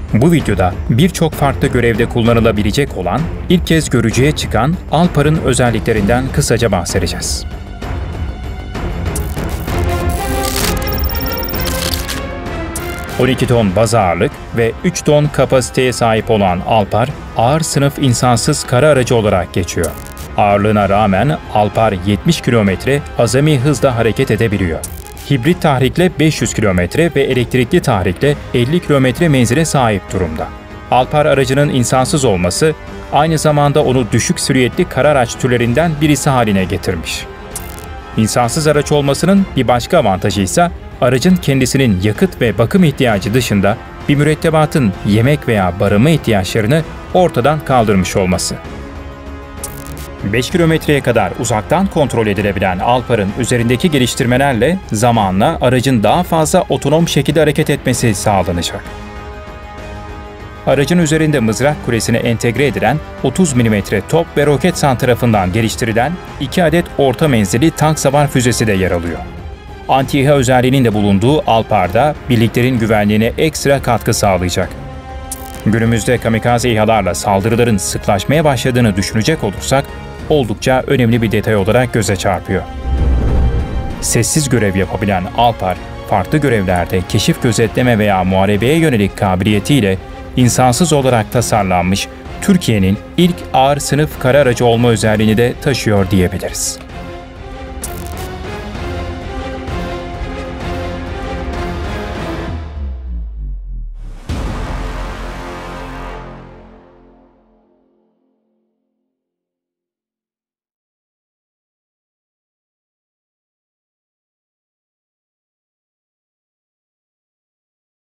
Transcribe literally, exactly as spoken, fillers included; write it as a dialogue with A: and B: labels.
A: Bu videoda birçok farklı görevde kullanılabilecek olan, ilk kez görücüye çıkan Alpar'ın özelliklerinden kısaca bahsedeceğiz. on iki ton baz ağırlık ve üç ton kapasiteye sahip olan Alpar, ağır sınıf insansız kara aracı olarak geçiyor. Ağırlığına rağmen Alpar yetmiş kilometre azami hızla hareket edebiliyor. Hibrit tahrikle beş yüz kilometre ve elektrikli tahrikle elli kilometre menzile sahip durumda. Alpar aracının insansız olması, aynı zamanda onu düşük süratli kara araç türlerinden birisi haline getirmiş. İnsansız araç olmasının bir başka avantajı ise, aracın kendisinin yakıt ve bakım ihtiyacı dışında bir mürettebatın yemek veya barınma ihtiyaçlarını ortadan kaldırmış olması. beş kilometreye kadar uzaktan kontrol edilebilen Alpar'ın üzerindeki geliştirmelerle zamanla aracın daha fazla otonom şekilde hareket etmesi sağlanacak. Aracın üzerinde mızrak kulesine entegre edilen otuz milimetre top ve Roketsan tarafından geliştirilen iki adet orta menzilli tank savar füzesi de yer alıyor. Anti-İHA özelliğinin de bulunduğu Alpar'da birliklerin güvenliğine ekstra katkı sağlayacak. Günümüzde kamikaze İHA'larla saldırıların sıklaşmaya başladığını düşünecek olursak, oldukça önemli bir detay olarak göze çarpıyor. Sessiz görev yapabilen Alpar, farklı görevlerde keşif, gözetleme veya muharebeye yönelik kabiliyetiyle insansız olarak tasarlanmış Türkiye'nin ilk ağır sınıf kara aracı olma özelliğini de taşıyor diyebiliriz.